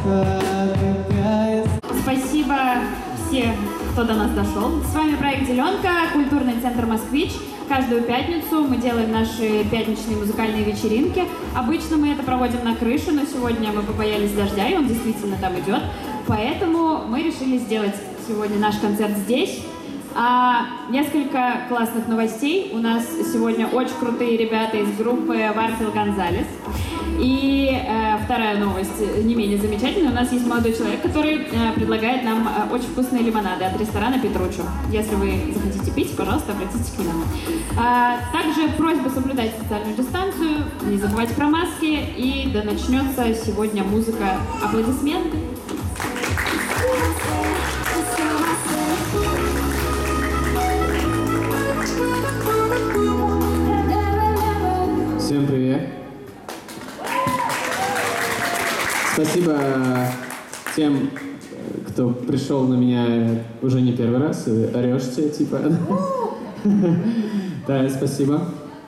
Спасибо всем, кто до нас дошел. С вами проект «Зеленка», культурный центр «Москвич». Каждую пятницу мы делаем наши пятничные музыкальные вечеринки. Обычно мы это проводим на крыше, но сегодня мы побоялись дождя, и он действительно там идет. Поэтому мы решили сделать сегодня наш концерт здесь. Несколько классных новостей. У нас сегодня очень крутые ребята из группы Варфил Гонзалес. И вторая новость, не менее замечательная. У нас есть молодой человек, который предлагает нам очень вкусные лимонады от ресторана Петруччо. Если вы захотите пить, пожалуйста, обратитесь к нему. Также просьба соблюдать социальную дистанцию, не забывать про маски. И да начнется сегодня музыка. Аплодисменты. Всем привет! Спасибо тем, кто пришел на меня уже не первый раз, и орешься, типа. Да, спасибо.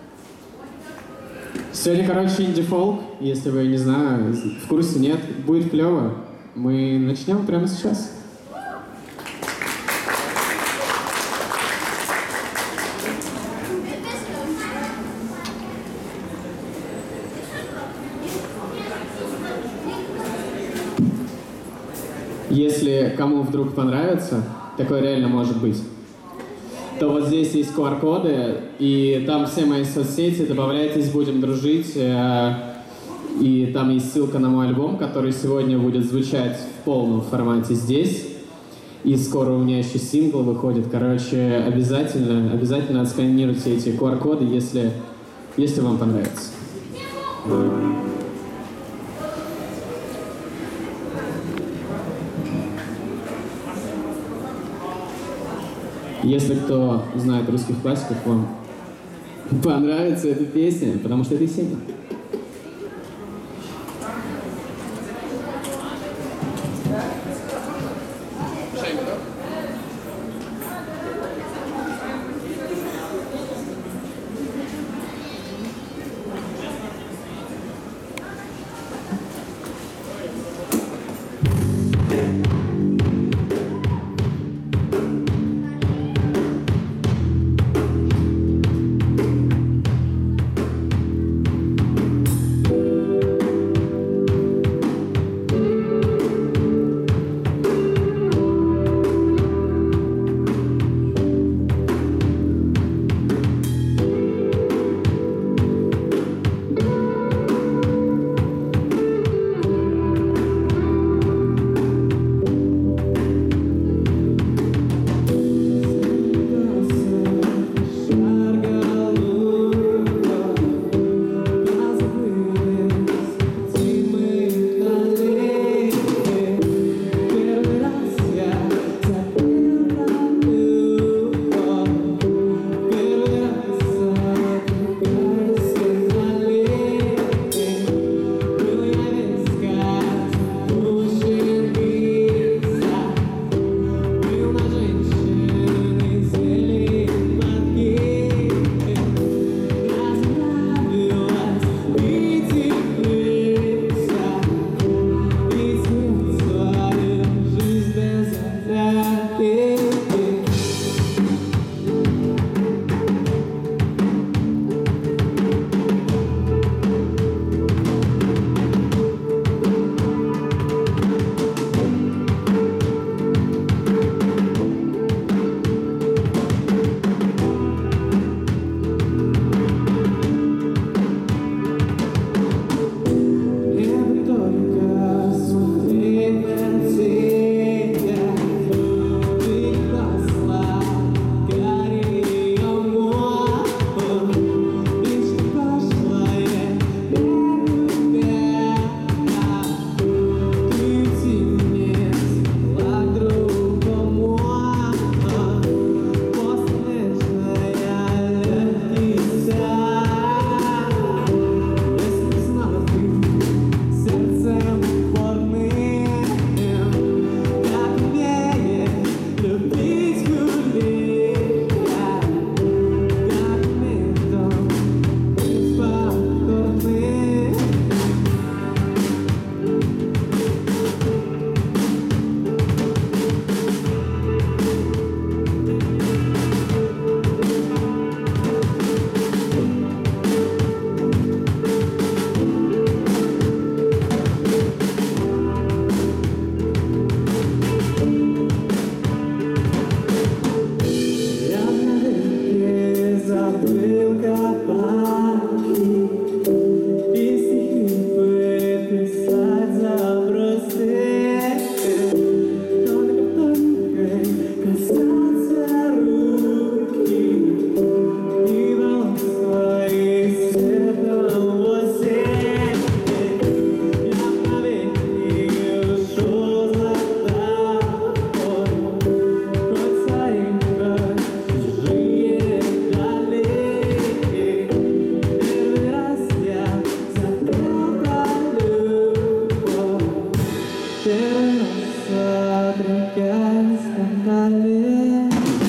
Сегодня, короче, инди-фолк, если вы, не знаю, в курсе нет, будет клево. Мы начнем прямо сейчас. Если кому вдруг понравится, такое реально может быть, то вот здесь есть QR-коды, и там все мои соцсети, добавляйтесь, будем дружить. И там есть ссылка на мой альбом, который сегодня будет звучать в полном формате здесь. И скоро у меня еще сингл выходит. Короче, обязательно отсканируйте эти QR-коды, если вам понравится. Если кто знает русских классиков, вам понравится эта песня, потому что это сингл. pero nosotros ya están bien.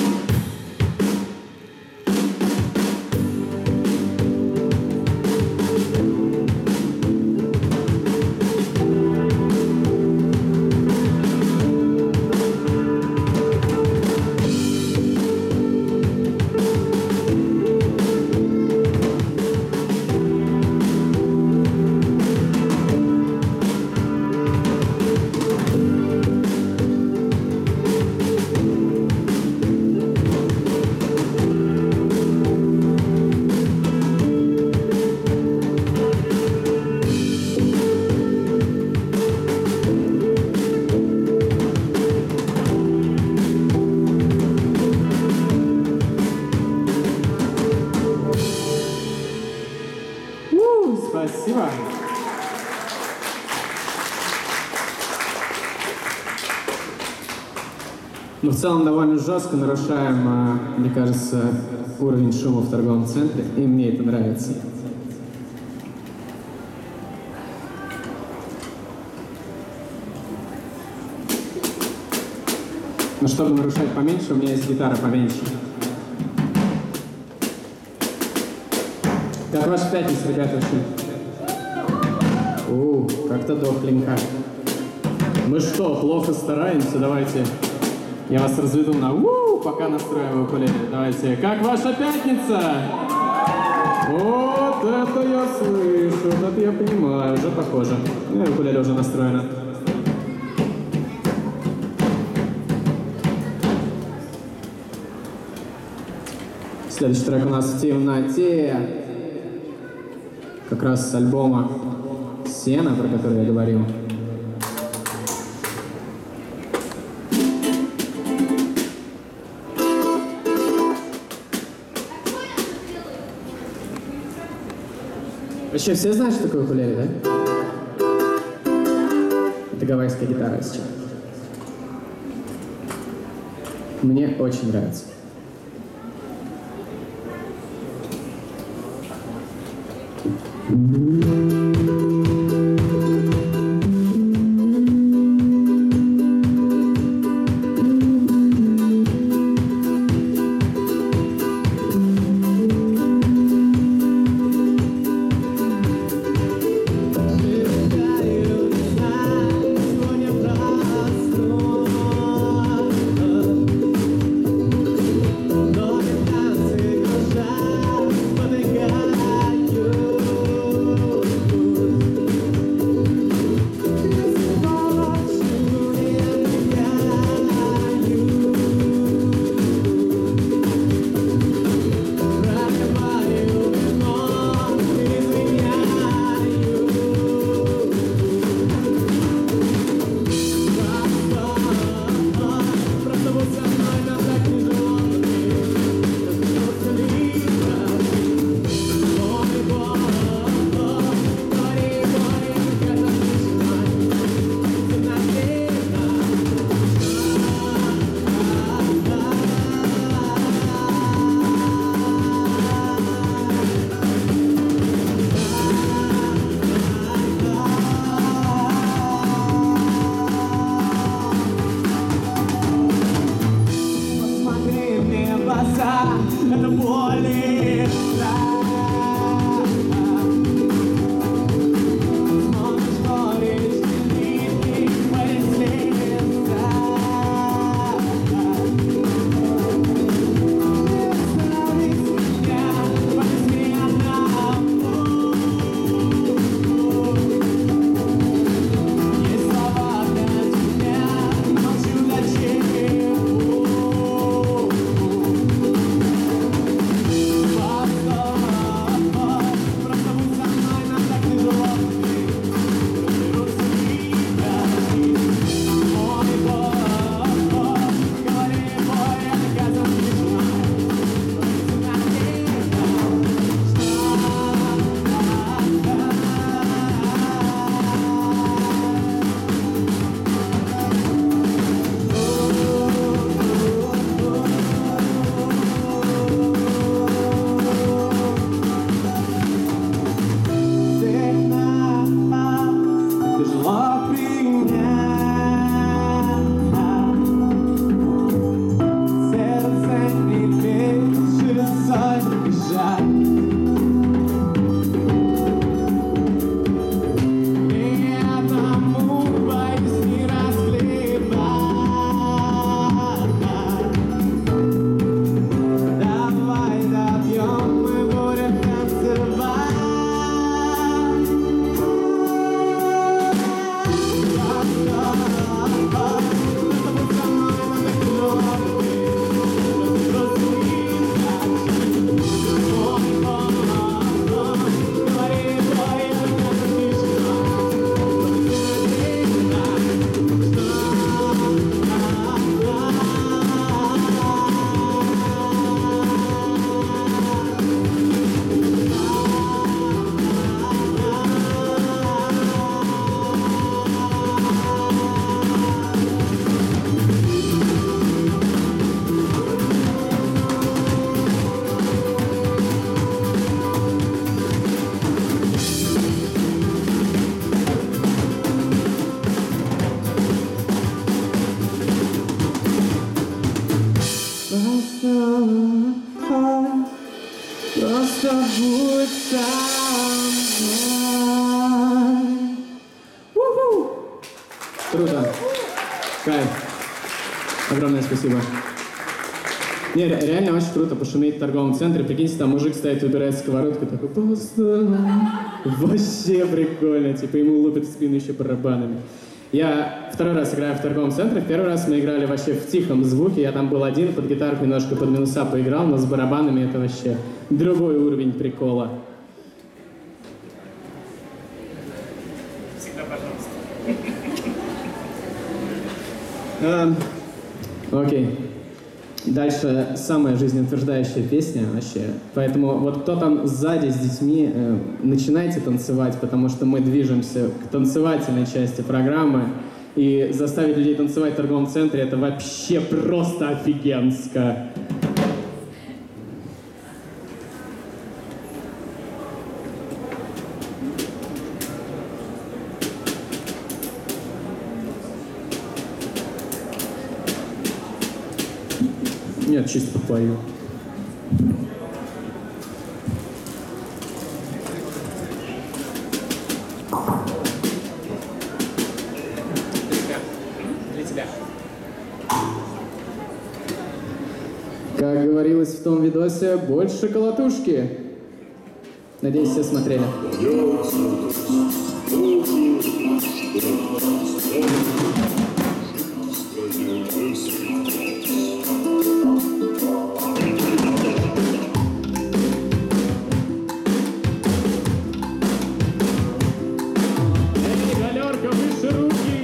Спасибо. Ну, в целом довольно жестко нарушаем, мне кажется, уровень шума в торговом центре, и мне это нравится. Но чтобы нарушать поменьше, у меня есть гитара поменьше. Как ваша пятница, ребята, вообще? Как-то дохленько. Мы что, плохо стараемся? Давайте я вас разведу на пока настраиваю укулеле. Давайте. Как ваша пятница? Вот это я слышу, вот это я понимаю, уже похоже. Укулеле уже настроена. Следующий трек у нас в темноте. Как раз с альбома «Сена», про который я говорил. Вообще все знают, что такое укулеле, да? Это гавайская гитара сейчас. Мне очень нравится. Просто будь со мной. Круто. Кайф. Огромное спасибо. Не, реально очень круто пошуметь в торговом центре. Прикиньте, там мужик стоит, выбирает сковородку, такой, просто... Вообще прикольно. Типа ему лупят в спину еще барабанами. Я второй раз играю в торговом центре. В первый раз мы играли вообще в тихом звуке. Я там был один, под гитарку немножко под минуса поиграл, но с барабанами это вообще другой уровень прикола. Всегда пожалуйста. Окей. Дальше самая жизнеутверждающая песня вообще. Поэтому вот кто там сзади с детьми, начинайте танцевать, потому что мы движемся к танцевательной части программы. И заставить людей танцевать в торговом центре — это вообще просто офигенско. Нет, чисто пою. Для тебя. Как говорилось в том видосе, больше колотушки. Надеюсь, все смотрели. Галерка, выше руки!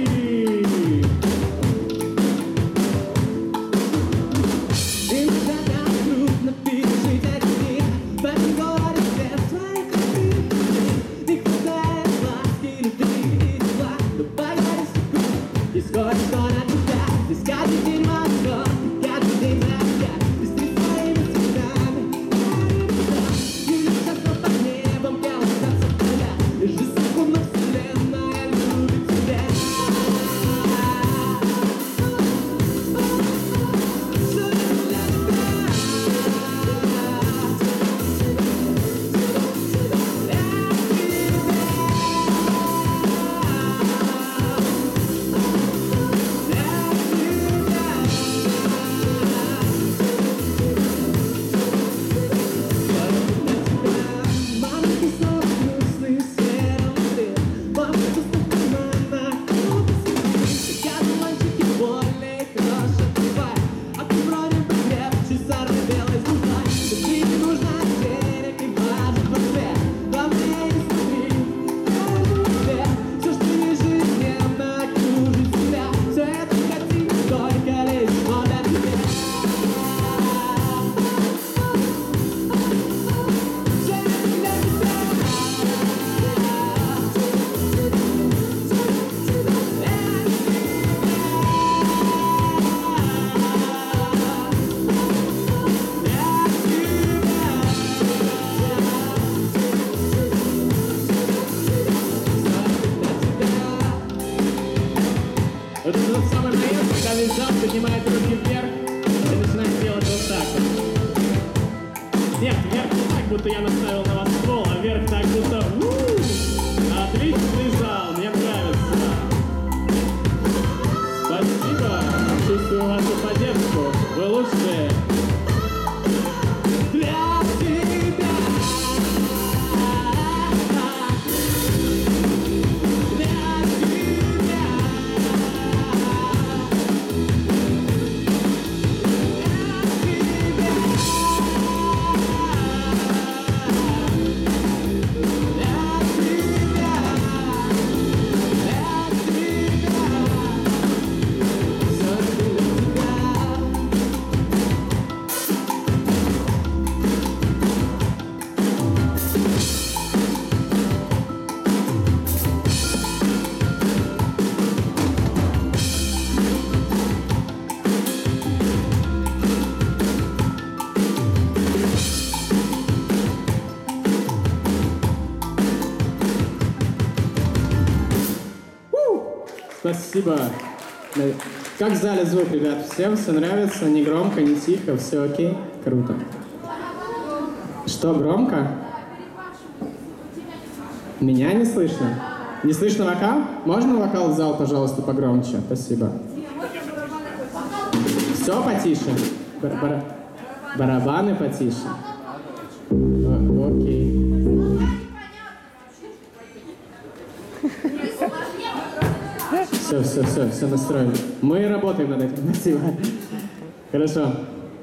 Это тот самый момент, когда весь зал поднимает руки вверх и начинает делать вот так. Нет, вверх не так, будто я наставил на вас ствол, а вверх так, будто отличный зал, мне нравится. Спасибо, чувствую вашу поддержку, вы лучшие. Для тебя. Спасибо. Как в зале звук, ребят? Всем все нравится? Не громко, не тихо, все окей? Круто. Что, громко? Меня не слышно? Не слышно вокал? Можно вокал в зал, пожалуйста, погромче? Спасибо. Все потише? Барабаны потише? Окей. Все настроили. Мы работаем над этим. Спасибо. Хорошо.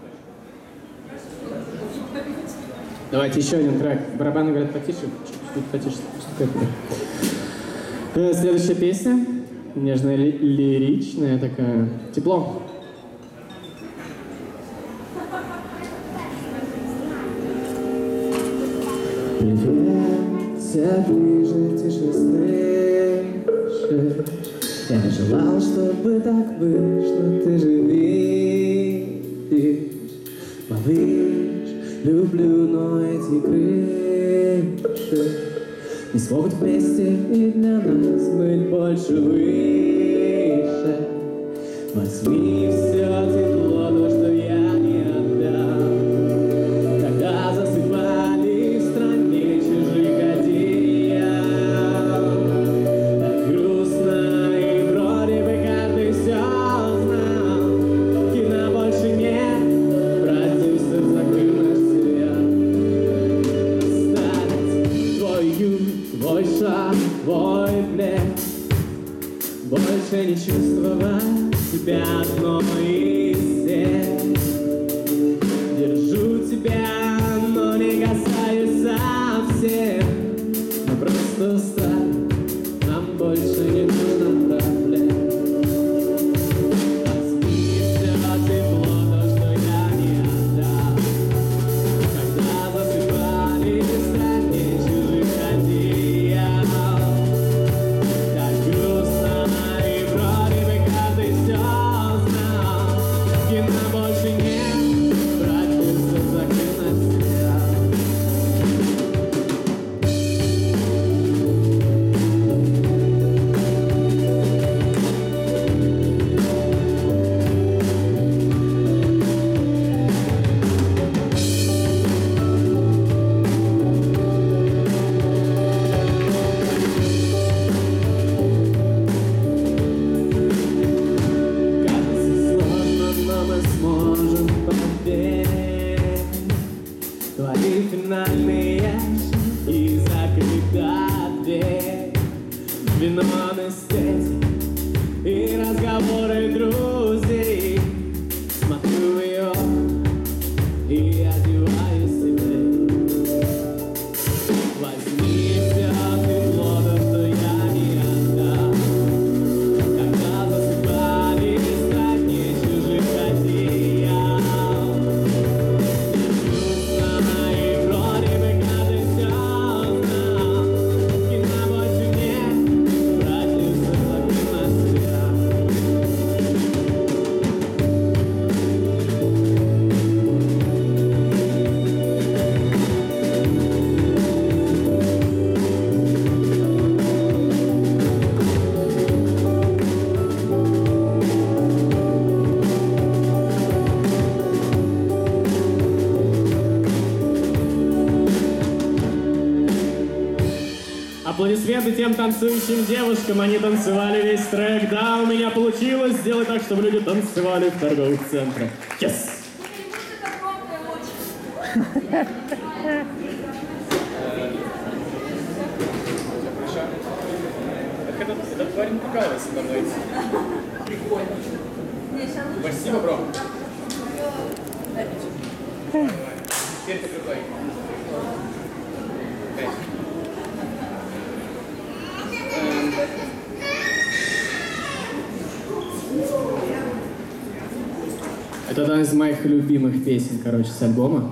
Давайте еще один трек. Барабаны говорят потише. Чуть потише. Следующая песня. Нежная, лиричная такая. Тепло. Привет, все ближе, тише слышишь. Я не желал, чтобы так вышло, ты же видишь. Малыш, люблю, но эти крыши не смогут вместе и для нас быть больше выше. Возьми все тепло, то, что я не отдам. Когда засыпали в стране чужих одеял, так грустно и вроде бы каждый все знал. Кино больше нет, продюсер закрыл наш сериал. Оставить твой юг, твой шаг, твой плед, больше не чувствовать тебя одной из всех. Держу тебя, но не касаюсь совсем. Мы просто устали, нам больше не нужно проблем. Возьми все тепло, то, что я не отдал. Когда засыпали в стране чужих одеял, так грустно и вроде бы каждый все знал. Кино больше нет, продюсер закрыл наш сериал. Кажется сложно, но мы сможем поверить. Твои финальные и закрыта дверь. Вино на стезе и разговоры друзей. Смотрю в ее и одеваю себе. Возьми все тепло, то, что я не отдал. Когда засыпали в стране чужих одеял, грустно и вроде бы каждый все знал. Кино больше нет, продюсер закрыл наш сериал. Аплодисменты тем танцующим девушкам, они танцевали весь трек. Да, у меня получилось сделать так, чтобы люди танцевали в торговых центрах. Yes! Этот парень прикалывается со мной. Прикольно. Спасибо, бро. Теперь ты крутой. Это одна из моих любимых песен, короче, с альбома.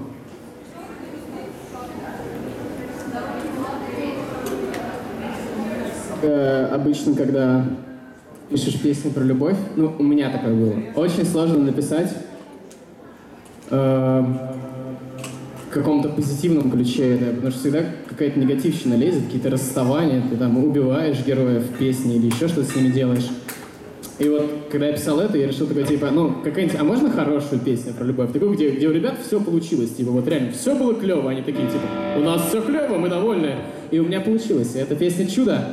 Обычно, когда пишешь песни про любовь, ну, у меня такое было, очень сложно написать в каком-то позитивном ключе это, потому что всегда какая-то негативщина лезет, какие-то расставания, ты там убиваешь героев в песне или еще что-то с ними делаешь. И вот, когда я писал это, я решил такой, типа, ну, какая-нибудь, а можно хорошую песню про любовь? Такую, где у ребят все получилось, типа, вот реально, все было клево, они такие, типа, у нас все клево, мы довольны. И у меня получилось. И эта песня «Чудо».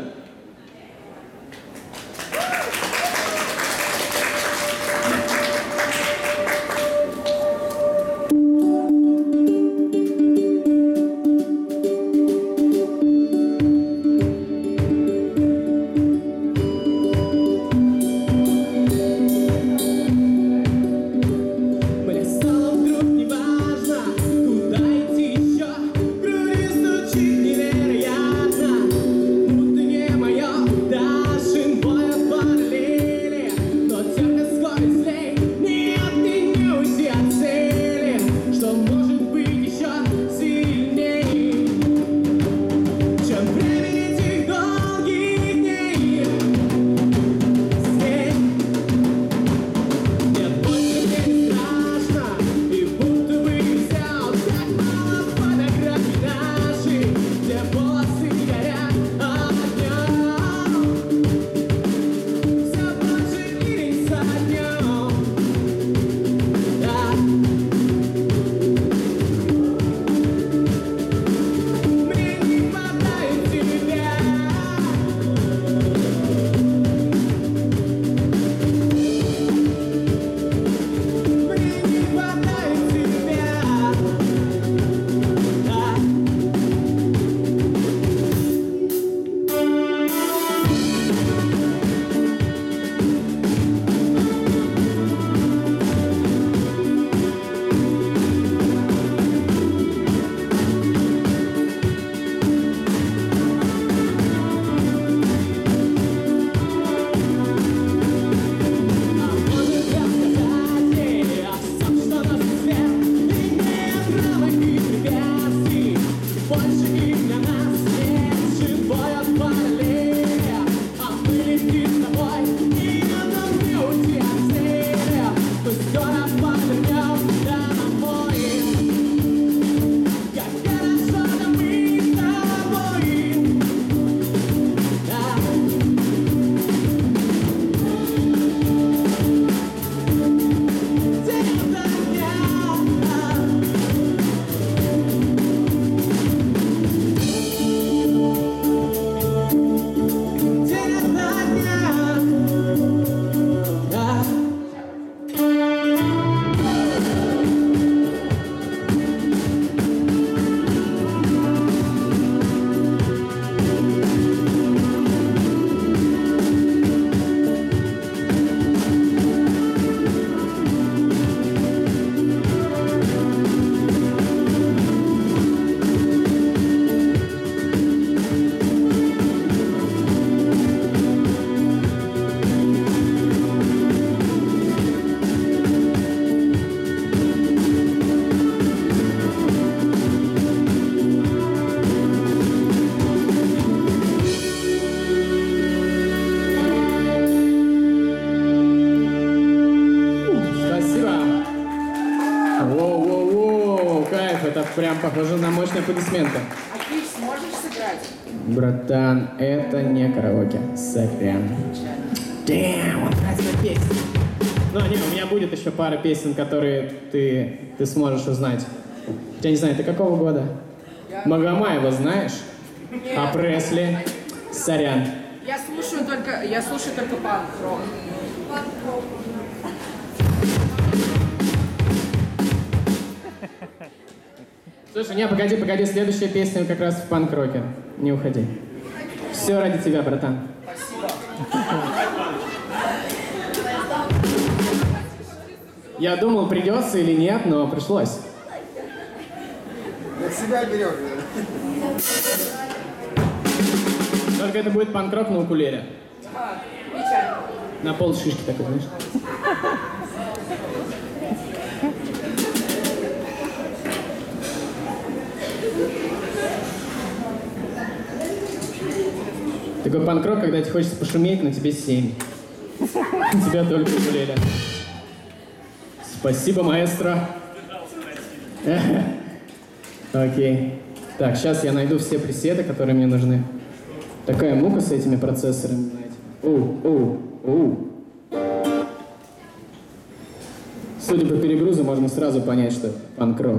Это прям похоже на мощные аплодисменты. А ты сможешь сыграть? Братан, это не караоке. Сорян. Damn, он нравится песня. Ну, не, у меня будет еще пара песен, которые ты сможешь узнать. Я не знаю, ты какого года? Магомаева знаешь? Нет. А Пресли? Сорян. Я слушаю только панк-рок. Слушай, не, погоди, следующая песня как раз в панк-роке. Не уходи. Все ради тебя, братан. Спасибо. Я думал, придется или нет, но пришлось. На себя берешь. Только это будет панк-рок на укулеле. Печально. На пол шишки такой, знаешь. Такой панк-рок, когда тебе хочется пошуметь, но тебе 7. У тебя только укулеле. Спасибо, маэстро. Окей. Так, сейчас я найду все пресеты, которые мне нужны. Такая мука с этими процессорами, знаете. Оу. Судя по перегрузу, можно сразу понять, что панк-рок.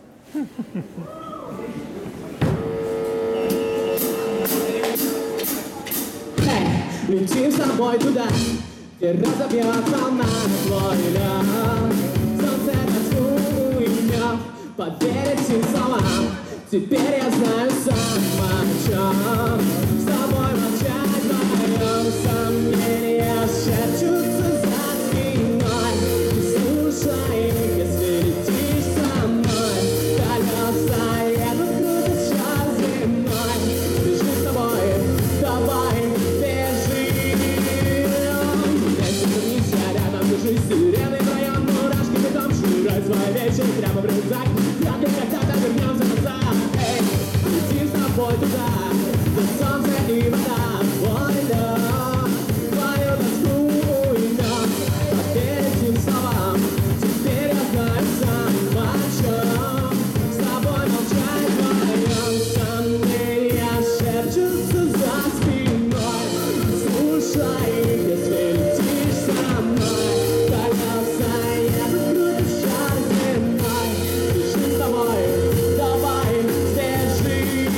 Летим с тобой туда, где разобьется на твой лед. Солнце танцует, поверить всем словам. Теперь я знаю сам о чем. С тобой молчать вдвоем, сомнения шепчутся за спиной. Слушай, если летишь со мной, колеса едут, крутятся земной. Бежи с тобой, давай, бежи. Дальше вниз, я рядом, держись, сирены вдвоем, мурашки бегом, швыряй свой вечер прямо в рюкзак. Вряд ли когда-то вернемся назад. Эй, летим с тобой туда, где солнце и вода. Ой, да, твою тоску уйдем, поверить всем словам. Теперь я знаю сам о чем. С тобой молчать вдвоем, сомнения шепчутся за спиной. Слушай, если летишь со мной, колеса едут, крутятся земной. Бежи с тобой, давай, бежи.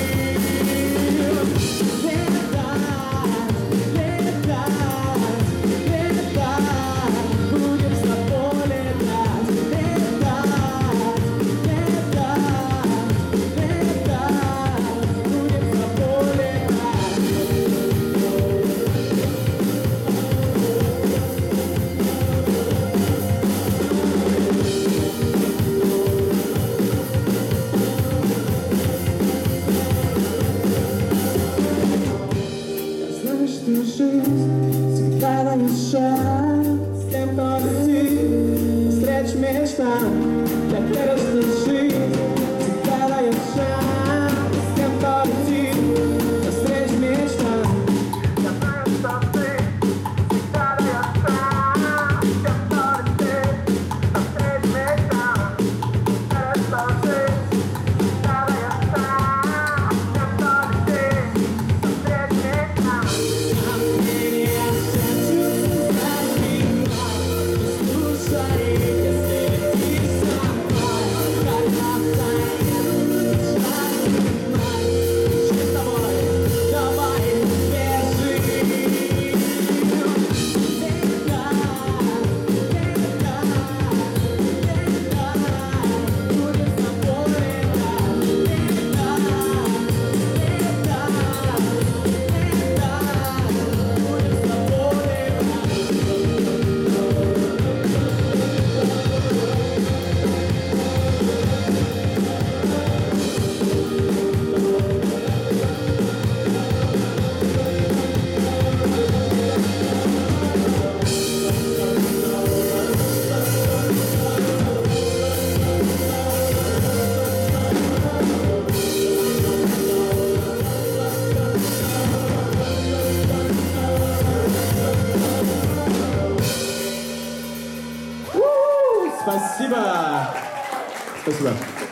Летать, будем с тобой летать. Летать, будем с тобой летать. Знаешь, что жизнь всегда дает шанс тем, кто летит навстречу мечтам. Я верю, что жизнь всегда дает шанс тем, кто летит навстречу мечтам. Я знаю, что жизнь всегда дает шанс тем, кто летит навстречу мечтам. Верю, что жизнь всегда дает шанс тем, кто летит навстречу мечтам. Сомнения шепчутся за спиной. Слушай, если летишь со мной, колеса едут, крутятся земной. Бежи с тобой, давай, бежи. Будем с тобой Спасибо! Спасибо.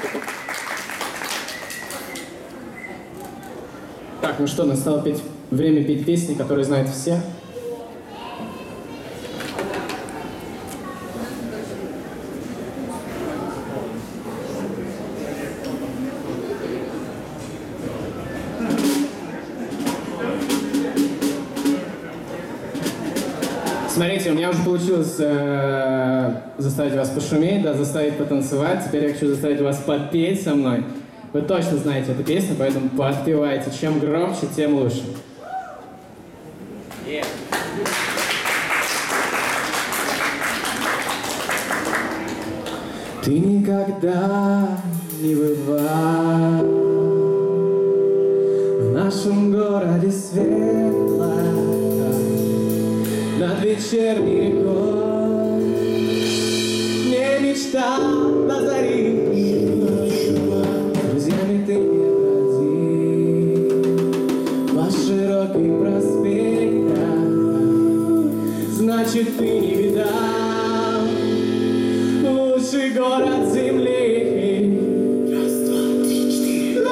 Так, ну что, настало время петь песни, которые знают все. Смотрите, у меня уже получилось заставить вас пошуметь, да, заставить потанцевать. Теперь я хочу заставить вас подпеть со мной. Вы точно знаете эту песню, поэтому подпевайте. Чем громче, тем лучше. Ты никогда не бывал в нашем городе светло над вечерней рекой. Не мечтал до зари, друзьями ты не бродил по широким проспектам, значит ты не видал лучший город земли. Раз, два, три, четыре.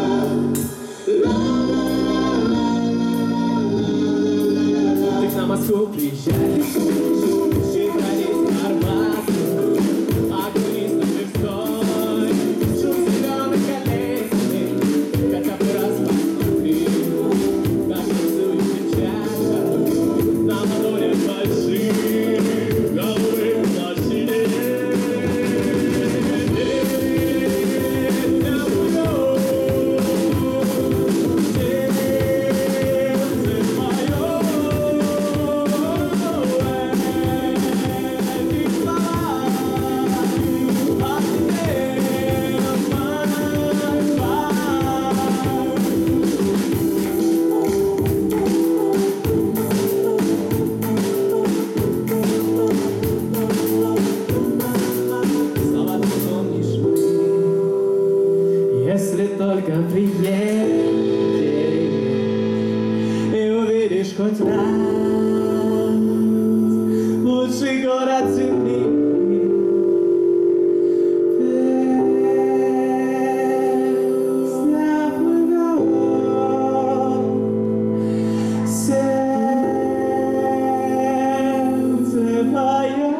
Ты к нам Москву, приезжай, щедрались Арбату, окунись на Тверской, шум зеленых колесный, хотя бы раз посмотри, танцующая чаша, на моторе больших голубых лошадей. Если только приедешь и увидишь хоть раз лучший город земли, песня плывет, сердце поет.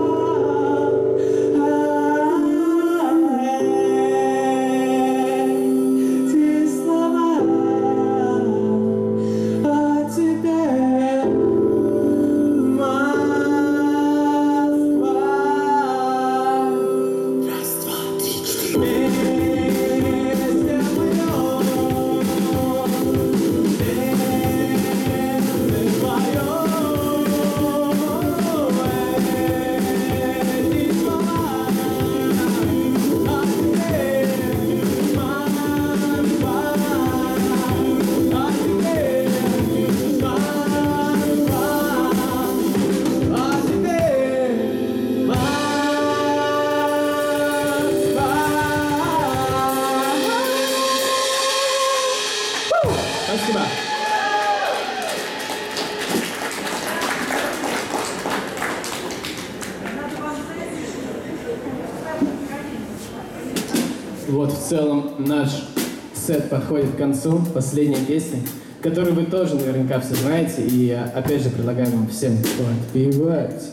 Спасибо. Вот в целом наш сет подходит к концу. Последняя песня, которую вы тоже наверняка все знаете. И опять же предлагаем вам всем подпевать.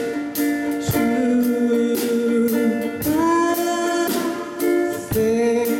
Stay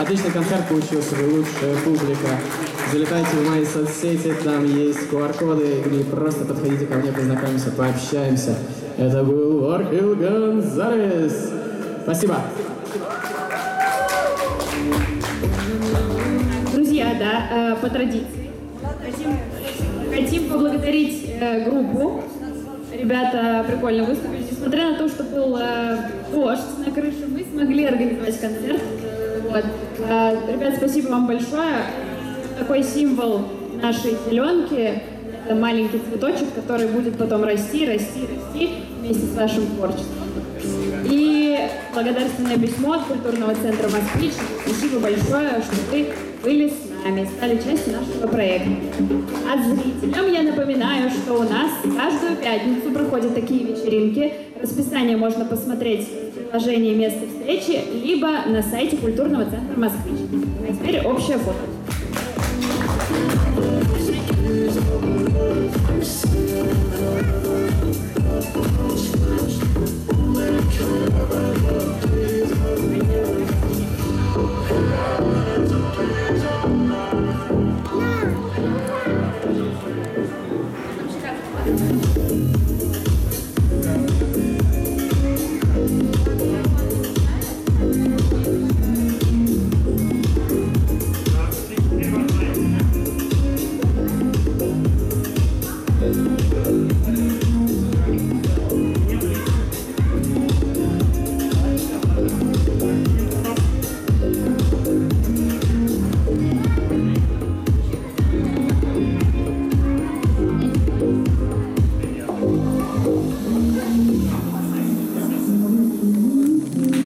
Отличный концерт получился, вы лучшая публика. Залетайте в мои соцсети, там есть QR-коды, или просто подходите ко мне, познакомимся, пообщаемся. Это был Архил Гонзалес. Спасибо. Друзья, да, по традиции. Хотим поблагодарить группу. Ребята прикольно выступили. Несмотря на то, что был дождь на крыше, мы смогли организовать концерт. Вот. Ребят, спасибо вам большое. Такой символ нашей зеленки — это маленький цветочек, который будет потом расти вместе с вашим творчеством. И благодарственное письмо от культурного центра «Москвич». Спасибо большое, что вы были с нами, стали частью нашего проекта. А зрителям я напоминаю, что у нас каждую пятницу проходят такие вечеринки. Расписание можно посмотреть в приложении «Место встречи» либо на сайте культурного центра «Москвич». А теперь общее фото. Thank you.